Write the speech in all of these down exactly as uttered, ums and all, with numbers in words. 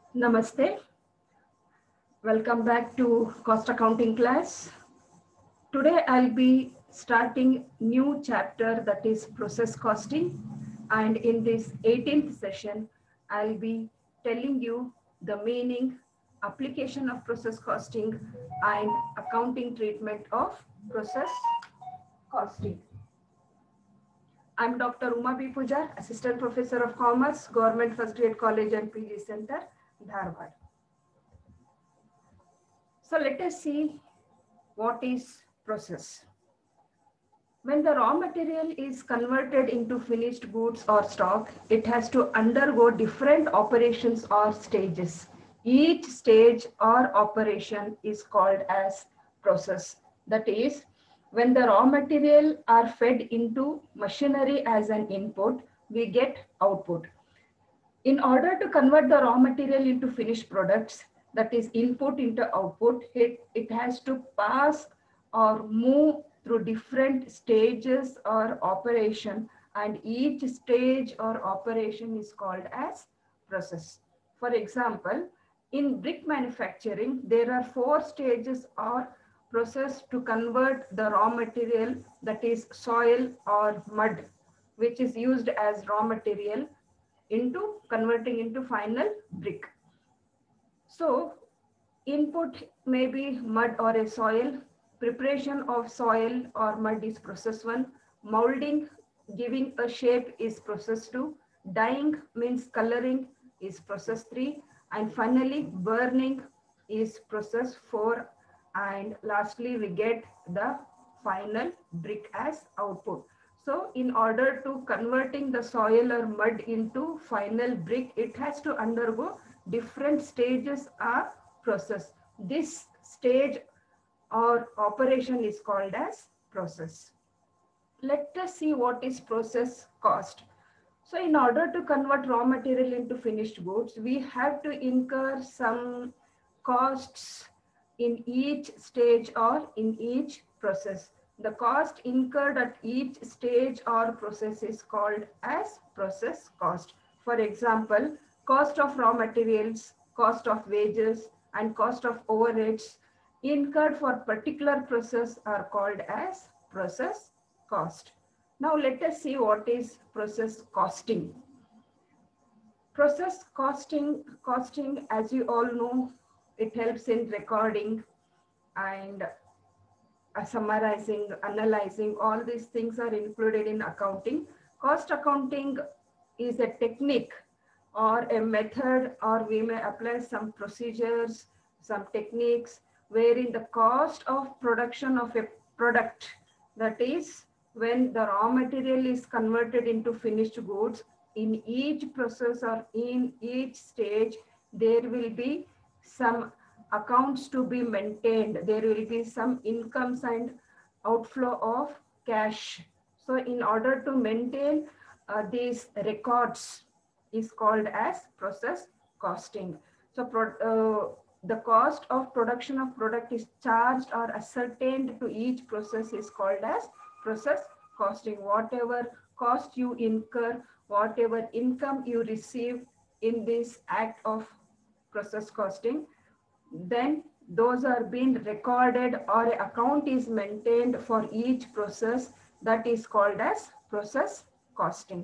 Namaste. Welcome back to cost accounting class. Today I'll be starting new chapter, that is process costing, and in this eighteenth session I'll be telling you the meaning, application of process costing and accounting treatment of process costing. I'm Doctor Uma B. Pujar, Assistant Professor of Commerce, Government First Grade College and P G Center, Dharwad. So let us see what is process. When the raw material is converted into finished goods or stock, it has to undergo different operations or stages. Each stage or operation is called as process. That is, when the raw material are fed into machinery as an input, we get output. In order to convert the raw material into finished products, that is input into output, it, it has to pass or move through different stages or operation, and each stage or operation is called as process. For example, in brick manufacturing, there are four stages or process to convert the raw material, that is soil or mud, which is used as raw material, into converting into final brick. So input may be mud or a soil. Preparation of soil or mud is process one. Molding, giving a shape, is process two. Dyeing means coloring, is process three. And finally burning is process four. And lastly we get the final brick as output. So in order to converting the soil or mud into final brick, it has to undergo different stages or process. This stage or operation is called as process. Let us see what is process cost. So in order to convert raw material into finished goods, we have to incur some costs in each stage or in each process. The cost incurred at each stage or process is called as process cost. For example, cost of raw materials, cost of wages, and cost of overheads incurred for particular process are called as process cost. Now let us see what is process costing. Process costing, costing, as you all know, it helps in recording and uh, summarizing, analyzing. All these things are included in accounting. Cost accounting is a technique or a method, or we may apply some procedures, some techniques, wherein the cost of production of a product, that is when the raw material is converted into finished goods, in each process or in each stage, there will be some accounts to be maintained. There will be some incomes and outflow of cash. So in order to maintain uh, these records is called as process costing. So pro, uh, the cost of production of product is charged or ascertained to each process is called as process costing. Whatever cost you incur, whatever income you receive in this act of process costing, then those are being recorded or an account is maintained for each process, that is called as process costing.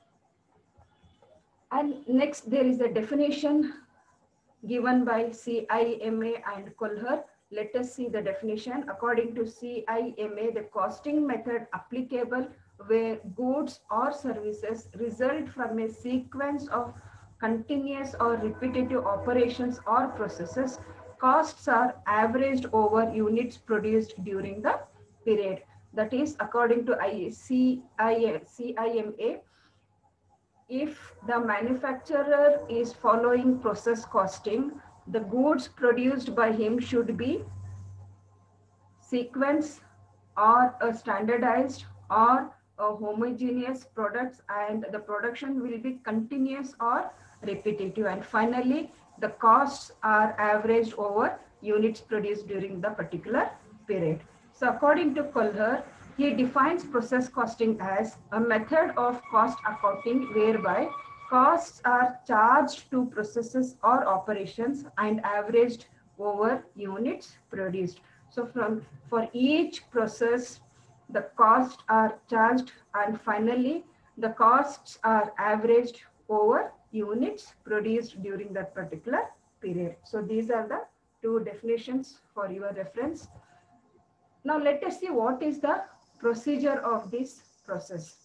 And next there is a definition given by C I M A and Kolher. Let us see the definition. According to C I M A, the costing method applicable where goods or services result from a sequence of continuous or repetitive operations or processes, costs are averaged over units produced during the period. That is, according to C I M A, if the manufacturer is following process costing, the goods produced by him should be sequence or a standardized or a homogeneous products, and the production will be continuous or repetitive. And finally, the costs are averaged over units produced during the particular period. So according to Kolher, he defines process costing as a method of cost accounting whereby Costs are charged to processes or operations and averaged over units produced. So from for each process, the costs are charged and finally the costs are averaged over units produced during that particular period. So these are the two definitions for your reference. Now let us see what is the procedure of this process.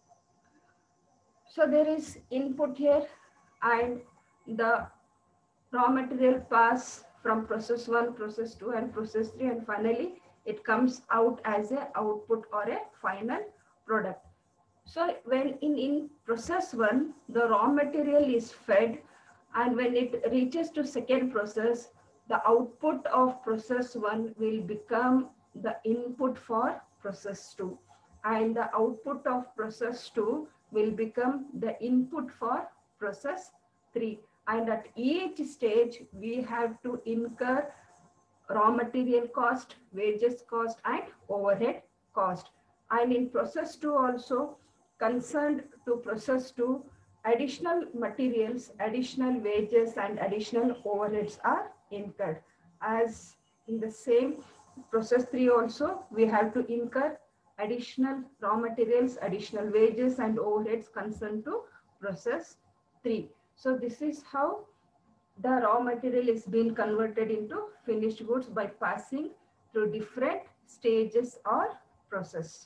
So there is input here and the raw material pass from process one, process two and process three and finally it comes out as a output or a final product. So when in, in process one, the raw material is fed and when it reaches to second process, the output of process one will become the input for process two and the output of process two will become the input for process three. And at each stage, we have to incur raw material cost, wages cost, and overhead cost. And in process two also, concerned to process two, additional materials, additional wages, and additional overheads are incurred. As in the same process three also, we have to incur additional raw materials, additional wages, and overheads concerned to process three. So this is how the raw material is being converted into finished goods by passing through different stages or process.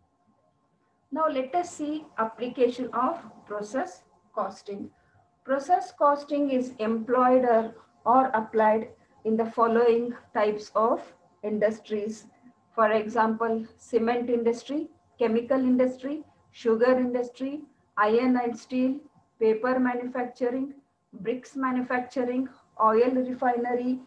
Now let us see application of process costing. Process costing is employed or, or applied in the following types of industries. For example, cement industry, chemical industry, sugar industry, iron and steel, paper manufacturing, bricks manufacturing, oil refinery,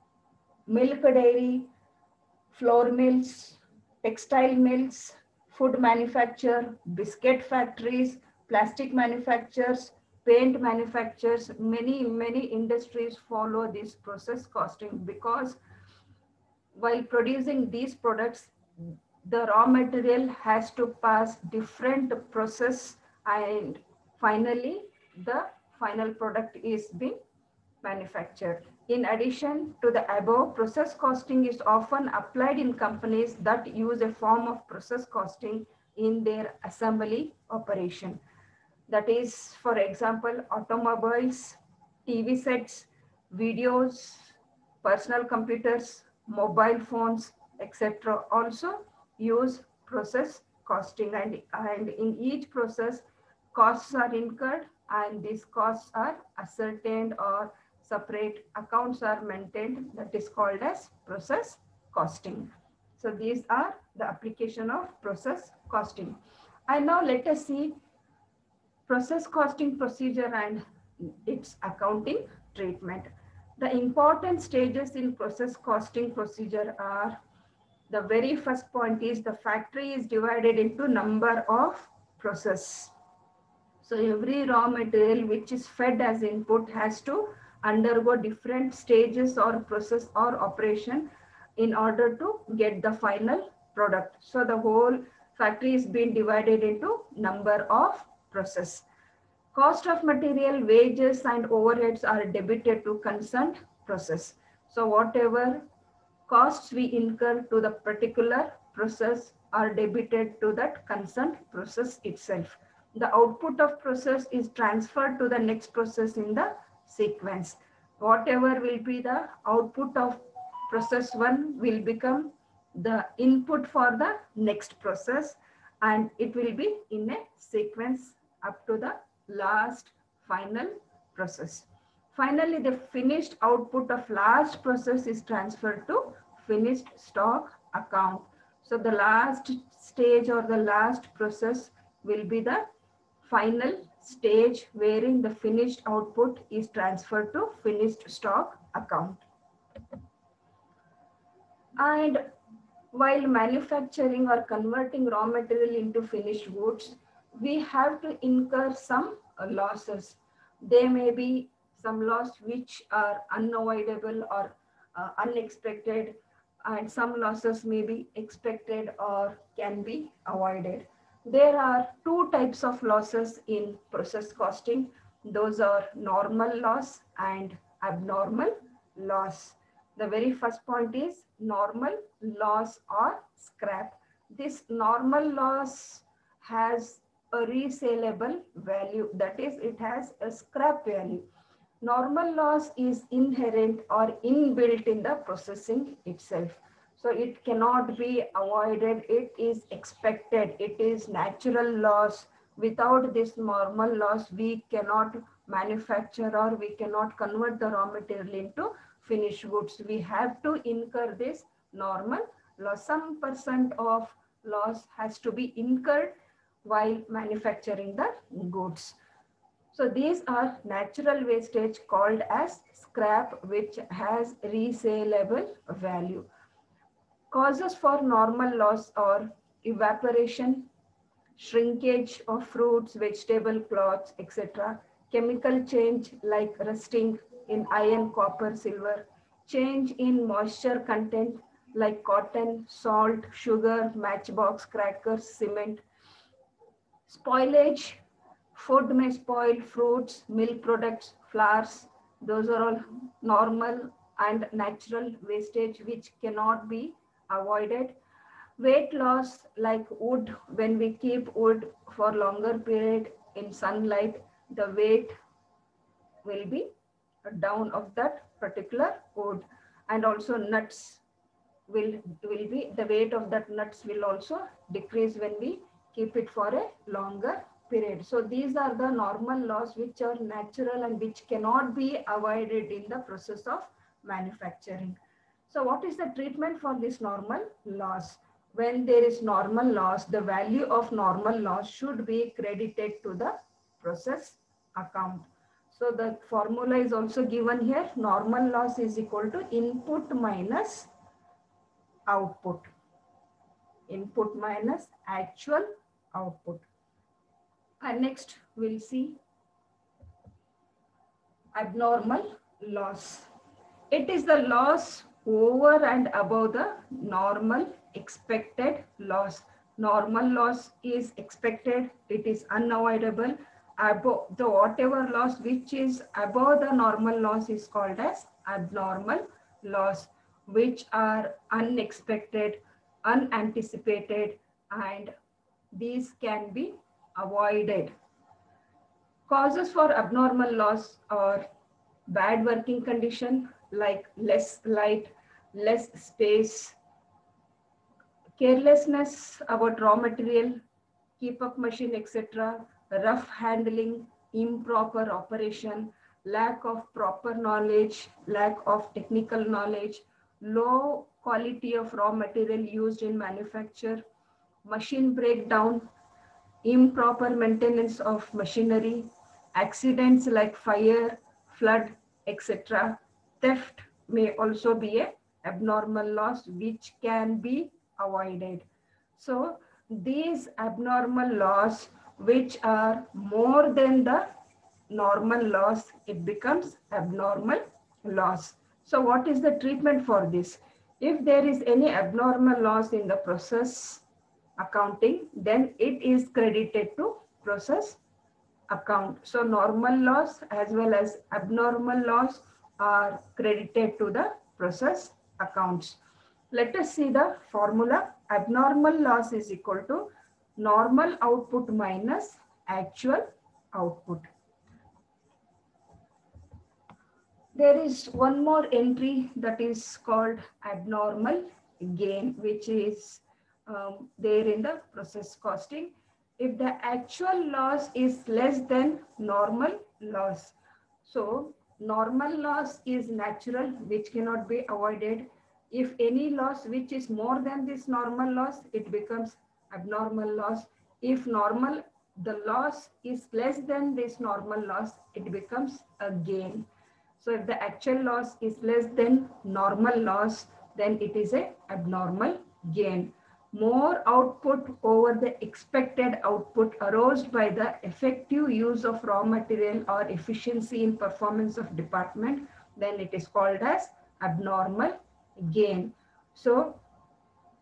milk dairy, flour mills, textile mills, food manufacture, biscuit factories, plastic manufacturers, paint manufacturers, many, many industries follow this process costing because while producing these products, the raw material has to pass different process and finally the final product is being manufactured. In addition to the above, process costing is often applied in companies that use a form of process costing in their assembly operation. That is, for example, automobiles, T V sets, videos, personal computers, mobile phones, et cetera also use process costing and, and in each process, costs are incurred and these costs are ascertained or separate accounts are maintained that is called as process costing. So these are the application of process costing. And now let us see process costing procedure and its accounting treatment. The important stages in process costing procedure are the very first point is the factory is divided into number of process. So every raw material which is fed as input has to undergo different stages or process or operation in order to get the final product. So the whole factory is being divided into number of process. Cost of material, wages and overheads are debited to concerned process. So whatever costs we incur to the particular process are debited to that concerned process itself. The output of process is transferred to the next process in the sequence. Whatever will be the output of process one will become the input for the next process and it will be in a sequence up to the last final process. Finally, the finished output of last process is transferred to finished stock account. So the last stage or the last process will be the final stage wherein the finished output is transferred to finished stock account. And while manufacturing or converting raw material into finished goods, we have to incur some losses. There may be some loss which are unavoidable or uh, unexpected, and some losses may be expected or can be avoided. There are two types of losses in process costing. Those are normal loss and abnormal loss. The very first point is normal loss or scrap. This normal loss has a resellable value, that is, it has a scrap value. Normal loss is inherent or inbuilt in the processing itself. So it cannot be avoided. It is expected. It is natural loss. Without this normal loss, we cannot manufacture or we cannot convert the raw material into finished goods. We have to incur this normal loss. Some percent of loss has to be incurred while manufacturing the goods. So these are natural wastage called as scrap, which has resaleable value. Causes for normal loss are evaporation, shrinkage of fruits, vegetable, cloths, et cetera. Chemical change like rusting in iron, copper, silver. Change in moisture content like cotton, salt, sugar, matchbox, crackers, cement. Spoilage, food may spoil, fruits, milk products, flowers. Those are all normal and natural wastage which cannot be avoided. Weight loss like wood, when we keep wood for longer period in sunlight, the weight will be down of that particular wood. And also nuts will, will be, the weight of that nuts will also decrease when we keep it for a longer period. So these are the normal laws which are natural and which cannot be avoided in the process of manufacturing. So what is the treatment for this normal loss? When there is normal loss, the value of normal loss should be credited to the process account. So the formula is also given here. Normal loss is equal to input minus output. Input minus actual output. And next we'll see abnormal loss. It is the loss over and above the normal expected loss. Normal loss is expected, it is unavoidable. Above the whatever loss which is above the normal loss is called as abnormal loss, which are unexpected, unanticipated, and these can be avoided. Causes for abnormal loss are bad working condition like less light, less space, carelessness about raw material, keep up machine, et cetera, rough handling, improper operation, lack of proper knowledge, lack of technical knowledge, low quality of raw material used in manufacture, machine breakdown, improper maintenance of machinery, accidents like fire, flood, et cetera. Theft may also be an abnormal loss which can be avoided. So these abnormal loss which are more than the normal loss, it becomes abnormal loss. So what is the treatment for this? If there is any abnormal loss in the process accounting, then it is credited to process account. So normal loss as well as abnormal loss are credited to the process accounts. Let us see the formula. Abnormal loss is equal to normal output minus actual output. There is one more entry that is called abnormal gain, which is um, there in the process costing. If the actual loss is less than normal loss, so normal loss is natural, which cannot be avoided. If any loss which is more than this normal loss, it becomes abnormal loss. If normal, the loss is less than this normal loss, it becomes a gain. So if the actual loss is less than normal loss, then it is a abnormal gain. More output over the expected output aroused by the effective use of raw material or efficiency in performance of department, then it is called as abnormal gain. So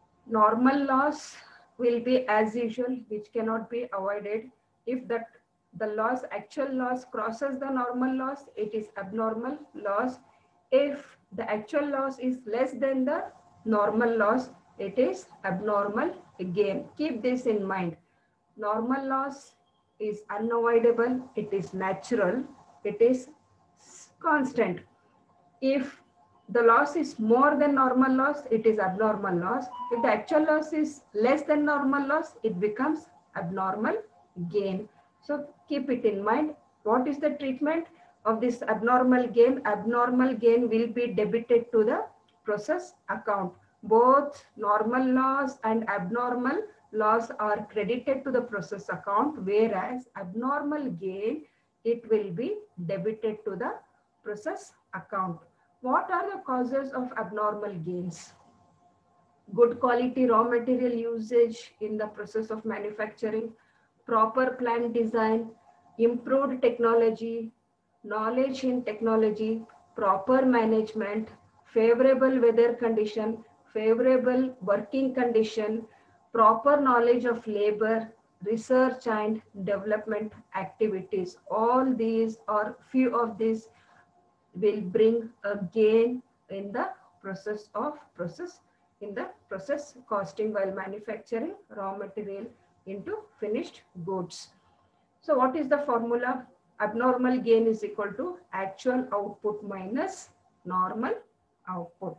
normal loss will be as usual, which cannot be avoided. If that the loss, actual loss crosses the normal loss, it is abnormal loss. If the actual loss is less than the normal loss, it is abnormal gain. Keep this in mind. Normal loss is unavoidable, it is natural, it is constant. If the loss is more than normal loss, it is abnormal loss. If the actual loss is less than normal loss, it becomes abnormal gain. So keep it in mind. What is the treatment of this abnormal gain? Abnormal gain will be debited to the process account. Both normal loss and abnormal loss are credited to the process account, whereas abnormal gain, it will be debited to the process account. What are the causes of abnormal gains? Good quality raw material usage in the process of manufacturing, proper plant design, improved technology, knowledge in technology, proper management, favorable weather condition, favorable working condition, proper knowledge of labor, research and development activities. All these or few of these will bring a gain in the process of process in the process costing while manufacturing raw material into finished goods. So what is the formula? Abnormal gain is equal to actual output minus normal output.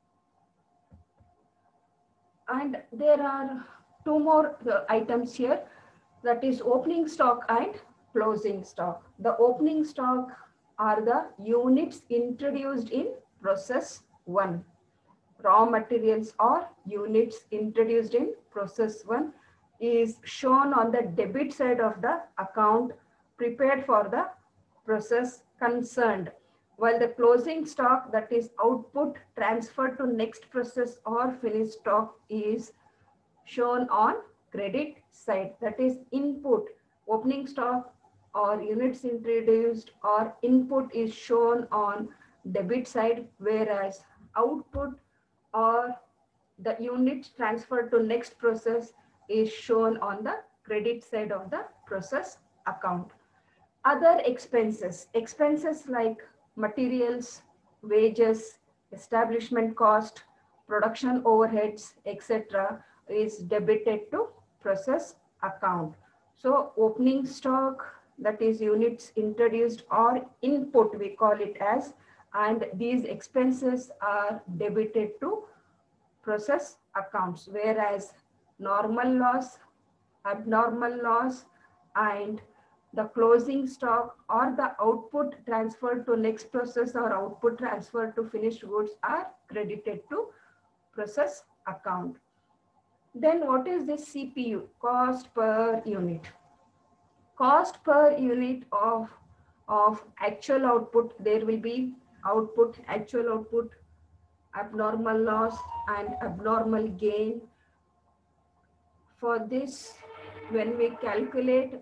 And there are two more uh, items here, that is opening stock and closing stock. The opening stock are the units introduced in process one. Raw materials or units introduced in process one is shown on the debit side of the account prepared for the process concerned, while the closing stock, that is output transferred to next process or finished stock, is shown on credit side, that is input. Opening stock or units introduced or input is shown on debit side, whereas output or the unit transferred to next process is shown on the credit side of the process account. Other expenses, expenses like materials, wages, establishment cost, production overheads, et cetera is debited to process account. So opening stock, that is units introduced or input, we call it as, and these expenses are debited to process accounts, whereas normal loss, abnormal loss, and the closing stock or the output transferred to next process or output transferred to finished goods are credited to process account. Then what is this C P U, cost per unit? Cost per unit of, of actual output, there will be output, actual output, abnormal loss and abnormal gain. For this, when we calculate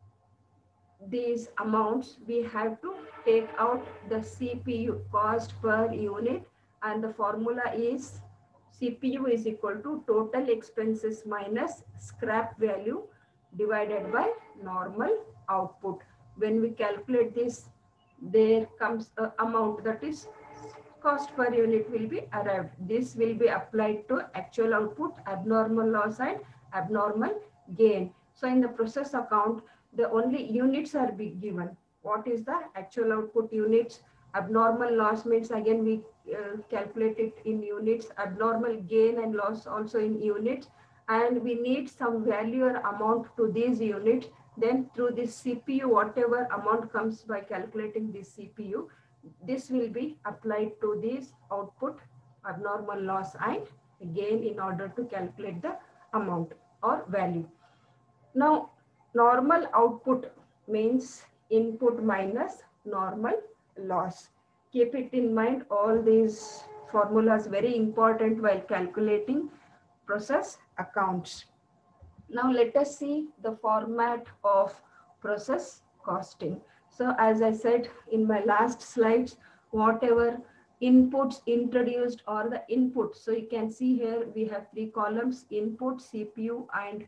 these amounts, we have to take out the C P U, cost per unit, and the formula is C P U is equal to total expenses minus scrap value divided by normal output. When we calculate this, there comes an amount, that is cost per unit will be arrived. This will be applied to actual output, abnormal loss and abnormal gain. So in the process account, the only units are be given. What is the actual output units? Abnormal loss means again we uh, calculate it in units, abnormal gain and loss also in units, and we need some value or amount to these units. Then through this C P U, whatever amount comes by calculating this C P U, this will be applied to this output, abnormal loss and gain in order to calculate the amount or value. Now, normal output means input minus normal loss. Keep it in mind, all these formulas very important while calculating process accounts. Now let us see the format of process costing. So as I said in my last slides, whatever inputs introduced or the input. So you can see here we have three columns: input, C P U and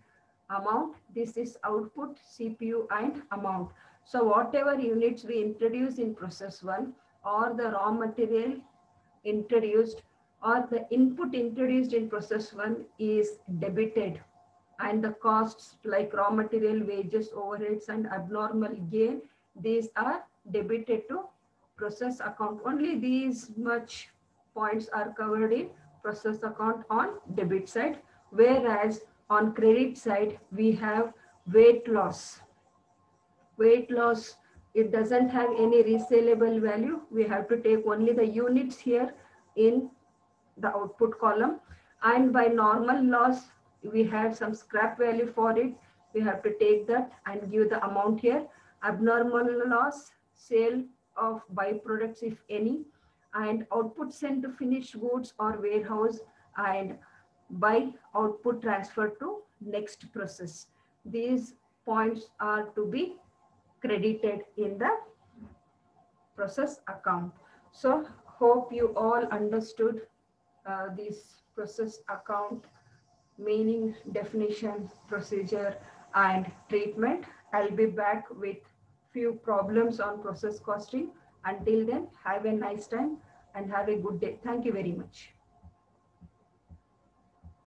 amount. This is output, C P U and amount. So whatever units we introduce in process one or the raw material introduced or the input introduced in process one is debited, and the costs like raw material, wages, overheads and abnormal gain, these are debited to process account. Only these much points are covered in process account on debit side, whereas on credit side we have weight loss. Weight loss, it doesn't have any resellable value. We have to take only the units here in the output column, and by normal loss we have some scrap value for it. We have to take that and give the amount here. Abnormal loss, sale of byproducts if any, and output sent to finished goods or warehouse, and by output transfer to next process. These points are to be credited in the process account. So hope you all understood uh, this process account meaning, definition, procedure and treatment. I'll be back with few problems on process costing. Until then, have a nice time and have a good day. Thank you very much.